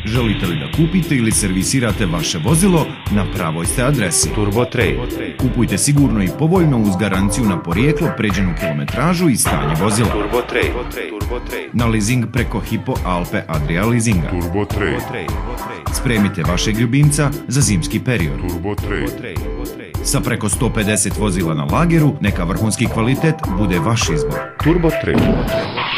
Želite li da kupite ili servisirate vaše vozilo? Na pravoj ste adresi. Turbo Trade. Kupujte sigurno i povoljno uz garanciju na porijeklo, pređenu kilometražu i stanje vozila. Turbo Trade. Na leasing preko Hypo Alpe Adria Leasinga. Turbo Trade. Spremite vašeg ljubimca za zimski period. Turbo Trade. Sa preko 150 vozila na lageru, neka vrhunski kvalitet bude vaš izbor. Turbo Trade.